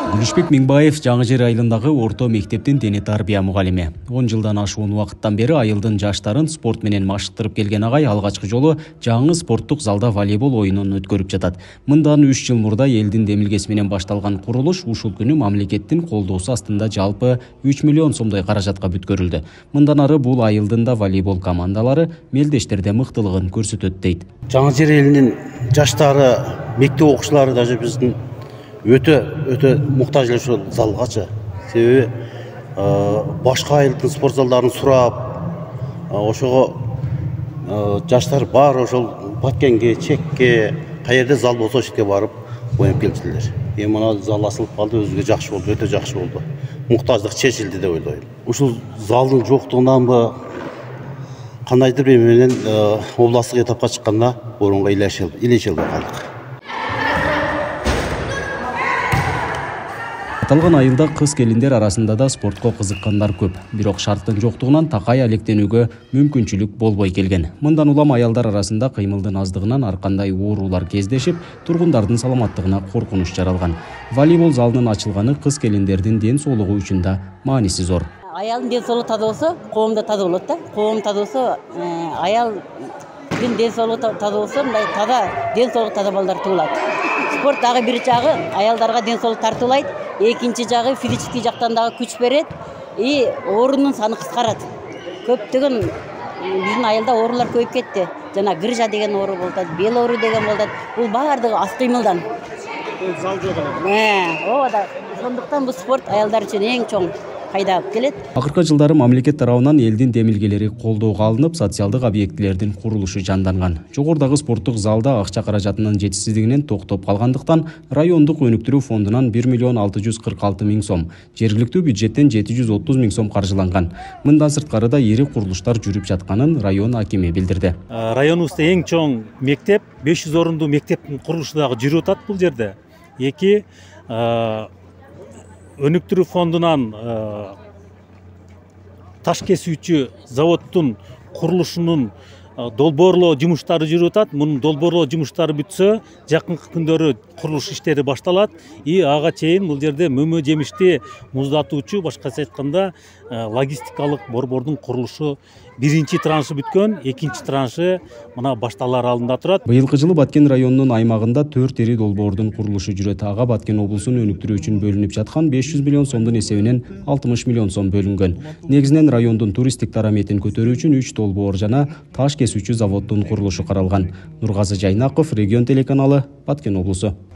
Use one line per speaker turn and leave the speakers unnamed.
Гүлүшбек Миңбаев Жаңы Жер айылындагы орто мектептин дене тарбия мугалими. 10 жылдан ашуун убакыттан бери айылдын жаштарын спорт менен машыктырып келген агай алгачкы жолу жаңы спорттук залда волейбол оюнун өткөрүп жатат. Мындан 3 жыл мурда элдин демилгеси менен башталган курулуш ушул күнү мамлекеттин колдоосу астында жалпы 3 миллион сомдой каражатка бүткөрүлдү. Мындан ары бул айылдын да волейбол командалары мелдештерде мыктылыгын көрсөтөт дейт.
Жаңы Жер элинин жаштары, мектеп окуучулары даже биздин өтө муктаж ошол залгачы. Себеби башка айылдын спорт залдарын сурап, ошого жаштар бар, ошол Баткенге, Чекке, каерде зал болсо ошке барып оюнуп келчүлөр. Эми мына зал ачылып калды, өзүгө жакшы болду, өтө жакшы болду. Муктаждык чечилди деп ойлойм. Ушул залдын жоктугунанбы кандайдыр бир менен областтык этапка чыкканда орунга илешилбей калдык.
Аталган айылда кыз келиндер арасында да спортко кызыккандар көп. Бирок шарттын жоктугунан такай алектенүүгө мүмкүнчүлүк болбой келген. Мындан улам аялдар арасында кыймылдын аздыгынан ар кандай оорулар кездешип, тургундардын саламаттыгына коркунуч жаралган. Волейбол залынын ачылганы кыз келиндердин ден соолугу үчүн да мааниси зор.
Аялдын ден соолугу таза болсо, коом да таза болот да. Коом таза болсо, аялдын ден соолугу таза болсо, мындай таза ден соолугу таза балдар туулат. Спорт дагы бир жагы аялдарга ден соолук тартуулайт. Экинчи жагы физический жактан дагы күч берет и оорунун саны кыскарат. Көптөгөн биздин айылда оорулар көбөйүп кетти. Жана грыжа деген оору болот, бел оору деген болот. Бул баардыгы аз кыймылдан.
Зал жок эле.
Ооба. Сондуктан бул спорт аялдар үчүн эң чоң пайда алып келет.
Акыркы жылдары мамлекет тарабынан элдин демилгелери колдоого алынып, социалдык объектилердин курулушу жанданган. Жогорудагы спорттук залда акча каражатынын жетишсиздигинен токтоп калгандыктан райондук өнүктүрүү фондунан 1 миллион 646 миң сом, жергиликтүү бюджеттен 730 миң сом каржыланган. Мындан сырткары да ири курулуштар жүрүп жатканын район акими билдирди.
Районубузда эң чоң мектеп, 500 орундуу мектептин курулушу дагы жүрүп атат бул жерде. Эки өнүктүрүү фондунан таш кесүүчү заводдун курулушунун долбоорлоо жумуштары жүрүп атат. Мунун долбоорлоо жумуштары бүтсө, жакынкы күндөрү курулуш иштери башталат. И ага чейин бул жерде мөмө жемишти муздатуучу, башкача айтканда, логистикалык борбордун курулушу биринчи траншы бүткөн, экинчи траншы мына башталар алдында турат.
Быйылкы жылы Баткен районунун аймагында 4 ири долбоордун курулушу жүрөт. Ага Баткен облусун өнүктүрүү үчүн бөлүнүп жаткан 500 миллион сомдун эсебинен 60 миллион сом бөлүнгөн. Негизинен райондун туристтик дараметин көтөрүү үчүн 3 долбоор жана таш кесүүчү заводдун курулушу каралган. Нургазы Жайнаков, Регион телеканалы, Баткен облусу.